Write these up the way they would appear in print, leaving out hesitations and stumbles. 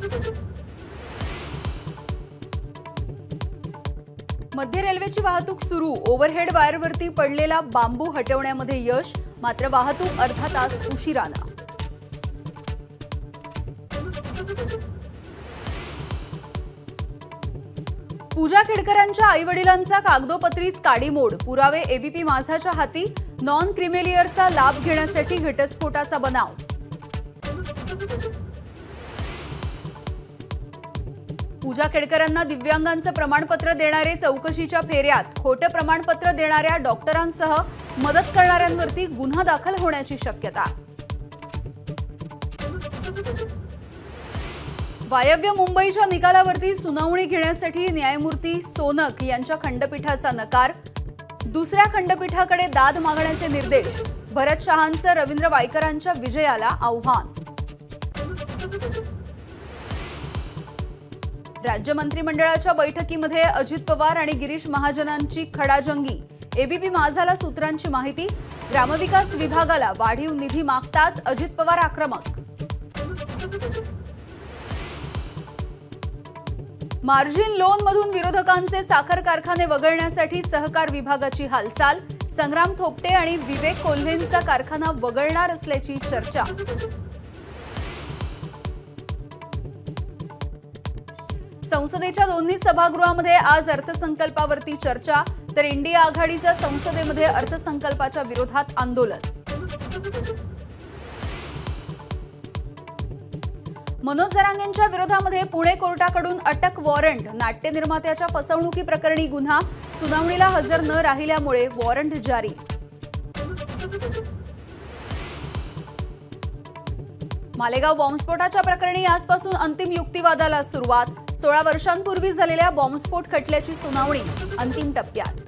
मध्य रेल्वेची वाहतूक सुरू। ओव्हरहेड वायरवरती पडलेला बांबू हटवण्यामध्ये यश, मात्र वाहतूक अर्धा तास उशिरानं। पूजा खेडकरांच्या आईवडिलांचा कागदोपत्रीच काडीमोड। पुरावे एबीपी माझाच्या हाती। नॉन क्रिमेलियरचा लाभ घेण्यासाठी घटस्फोटाचा बनाव। पूजा खेडकरांना दिव्यांगांचं प्रमाणपत्र देणारे चौकशीच्या फेऱ्यात। खोटं प्रमाणपत्र देणाऱ्या डॉक्टरांसह मदत करणाऱ्यांवरती गुन्हा दाखल होण्याची शक्यता। वायव्य मुंबईच्या निकालावरती सुनावणी घेण्यासाठी न्यायमूर्ती सोनक यांच्या खंडपीठाचा नकार। दुसऱ्या खंडपीठाकडे दाद मागण्याचे निर्देश। भरत शहांचं रवींद्र वायकरांच्या विजयाला आव्हान। राज्य मंत्रिमंडळाच्या बैठकीमध्ये अजित पवार आणि गिरीश महाजनांची खडाजंगी। एबीपी माझाला सूत्रांची माहिती। ग्रामविकास विभागाला वाढीव निधी मागताच अजित पवार आक्रमक। मार्जिन लोन मधून विरोधकांचे साखर कारखाने वगळण्यासाठी सहकार विभागाची हालचाल। संग्राम थोपटे आणि विवेक कोल्हेंचा कारखाना वगळणार असल्याची चर्चा। संसदेच्या दोन्ही सभागृहामध्ये आज अर्थसंकल्पावरती चर्चा, तर इंडिया आघाडीचं संसदेमध्ये अर्थसंकल्पाच्या विरोधात आंदोलन। मनोज जरांगेंच्या विरोधामध्ये पुणे कोर्टाकडून अटक वॉरंट। नाट्य निर्मात्याच्या फसवणुकी प्रकरणी गुन्हा। सुनावणीला हजर न राहिल्यामुळे वॉरंट जारी। मालेगाव बॉम्बस्फोटाच्या प्रकरणी आजपासून अंतिम युक्तिवादाला सुरुवात। 16 वर्षांपूर्वी झालेल्या बॉम्बस्फोट खटल्याची सुनावणी अंतिम टप्प्यात।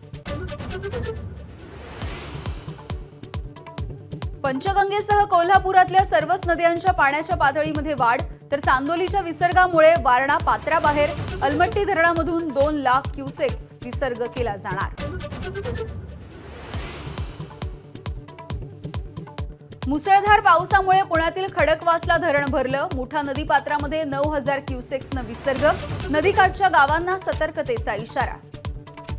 पंचगंगेसह कोल्हापुरातल्या सर्वच नद्यांच्या पाण्याच्या पातळीमध्ये वाढ, तर चांदोलीच्या विसर्गामुळे वारणा पात्राबाहेर। अलमट्टी धरणामधून 2 लाख क्युसेक्स विसर्ग केला जाणार। मुसळधार पावसामुळे पुण्यातील खडकवासला धरण भरलं। मुठा नदीपात्रामध्ये 9000 क्युसेक्सनं विसर्ग। नदीकाठच्या गावांना सतर्कतेचा इशारा।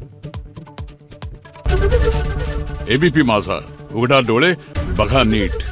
एबीपी माझा, उघडा डोळे बघा नीट।